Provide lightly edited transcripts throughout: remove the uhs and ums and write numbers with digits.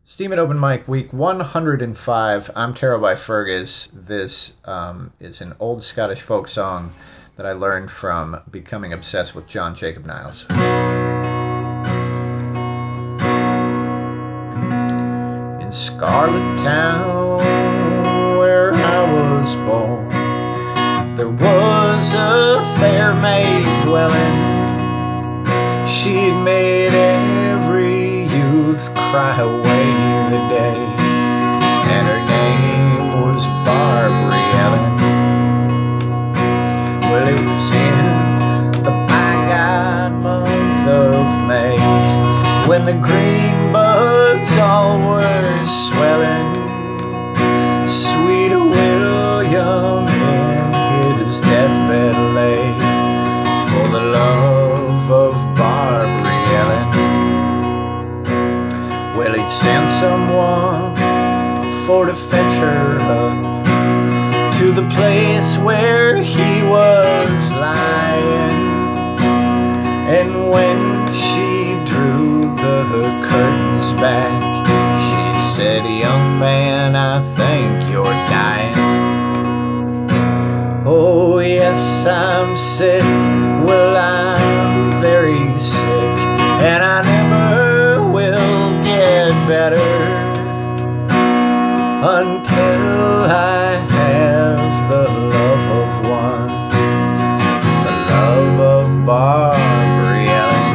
Steam It Open Mic Week 105. I'm Taro by Fergus. This is an old Scottish folk song that I learned from becoming obsessed with John Jacob Niles. In Scarlet Town, where I was born, there was a fair maid dwelling. She'd made every youth cry away the day, and her name was Barbary Ellen. Well, it was in the by-God month of May, when the green buds all were swelling. Sweet William in his deathbed lay, for the love of Barbary Ellen. Well, he'd send someone for to fetch her up to the place where he was lying. And when she drew the curtains back, she said, "Young man, I think you're dying." "Oh yes, I'm sick. Well, I'm very sick, and I never will get better until I have the love of one, the love of Barbary Ellen."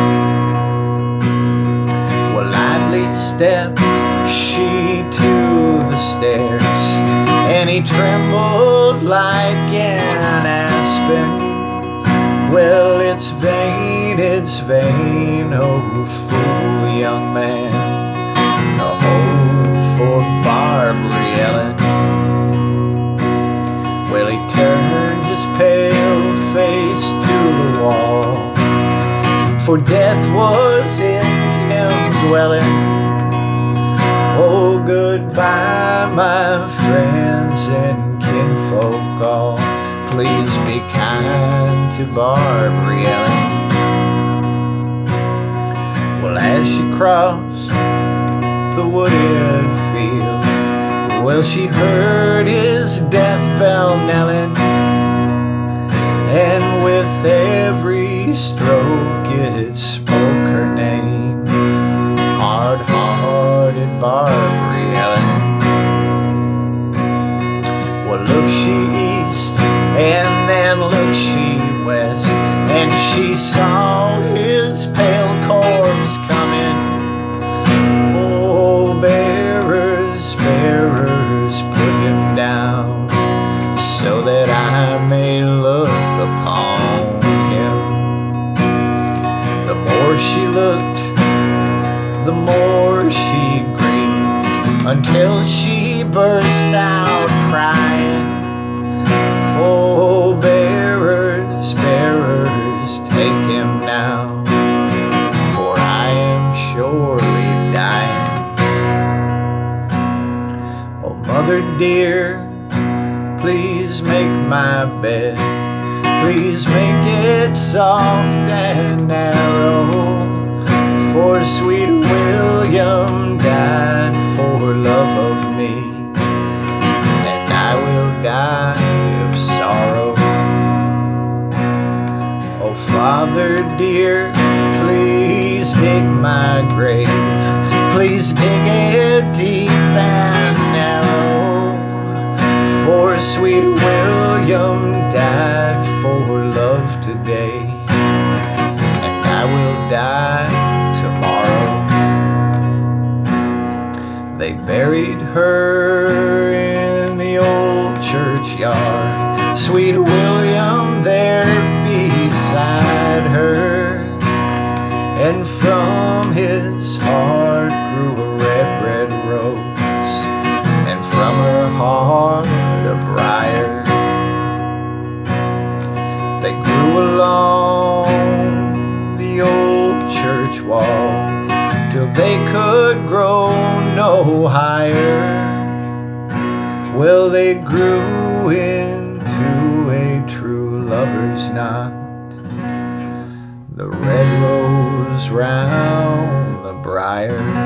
Well, lightly stepped she to the stairs, and he trembled like an aspen. "Well, it's vain, oh fool young man, to hope for Barbary Ellen." Well, he turned his pale face to the wall, for death was in him dwelling. "Oh, goodbye, my friends and kinfolk all, please be kind to Barbary Ellen." Well, as she crossed the wooded field, well, she heard his death bell knelling, and with every stroke it spoke her name, hard-hearted Barbary Ellen. Well, look she east, and then look she west, and she saw his pale corpse coming. "Oh, bearers, bearers, put him down, so that I may look upon him." The more she looked, the more she grieved, until she burst out crying. "Oh, bearers, bearers, take him now, for I am surely dying." "Oh, mother dear, please make my bed, please make it soft and narrow, for sweet William died for love of me, and I will die of sorrow. Oh, Father dear, please dig my grave, please dig it deep and narrow, for sweet William died for love today, and I will die tomorrow." They buried her in the old churchyard, sweet William there beside her, and from his heart grew a red, red rose, and from her heart a briar. They grew along the old church wall, till they could grow no higher. Well, they grew into a true lover's knot, the red rose round the briar.